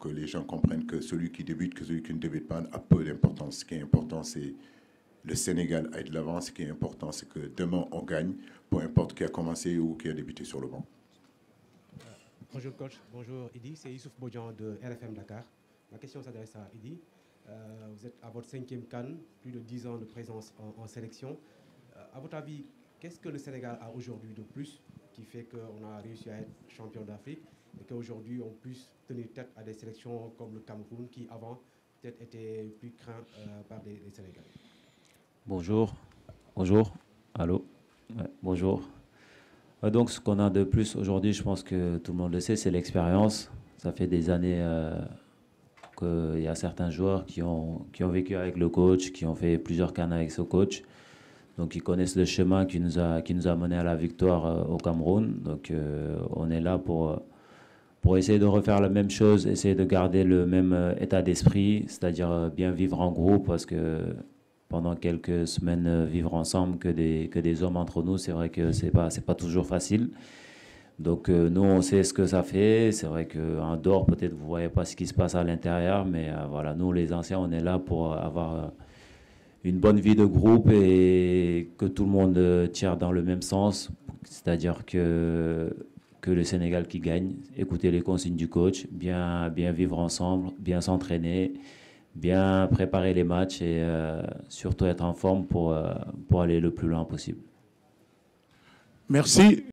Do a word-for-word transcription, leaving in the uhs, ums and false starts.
que les gens comprennent que celui qui débute, que celui qui ne débute pas a peu d'importance. Ce qui est important, c'est le Sénégal aille de l'avant. Ce qui est important, c'est que demain, on gagne, peu importe qui a commencé ou qui a débuté sur le banc. Bonjour coach, bonjour Idi, c'est Youssouf Bodian de R F M Dakar. Ma question s'adresse à Idi. Euh, vous êtes à votre cinquième CAN, plus de dix ans de présence en, en sélection. Euh, à votre avis, qu'est-ce que le Sénégal a aujourd'hui de plus qui fait qu'on a réussi à être champion d'Afrique et qu'aujourd'hui on puisse tenir tête à des sélections comme le Cameroun qui avant peut-être étaient plus craints euh, par les, les Sénégalais? Bonjour, bonjour, allô, ouais, bonjour. Donc ce qu'on a de plus aujourd'hui, je pense que tout le monde le sait, c'est l'expérience. Ça fait des années euh, qu'il y a certains joueurs qui ont, qui ont vécu avec le coach, qui ont fait plusieurs CAN avec ce coach. Donc ils connaissent le chemin qui nous a, qui nous a mené à la victoire euh, au Cameroun. Donc euh, on est là pour, pour essayer de refaire la même chose, essayer de garder le même euh, état d'esprit, c'est-à-dire euh, bien vivre en groupe, parce que pendant quelques semaines vivre ensemble que des, que des hommes entre nous, c'est vrai que c'est pas, c'est pas toujours facile. Donc euh, nous, on sait ce que ça fait. C'est vrai qu'en dehors, peut-être vous voyez pas ce qui se passe à l'intérieur, mais euh, voilà, nous les anciens, on est là pour avoir euh, une bonne vie de groupe et que tout le monde euh, tire dans le même sens. C'est-à-dire que, que le Sénégal qui gagne, écouter les consignes du coach, bien, bien vivre ensemble, bien s'entraîner, bien préparer les matchs et euh, surtout être en forme pour, euh, pour aller le plus loin possible. Merci.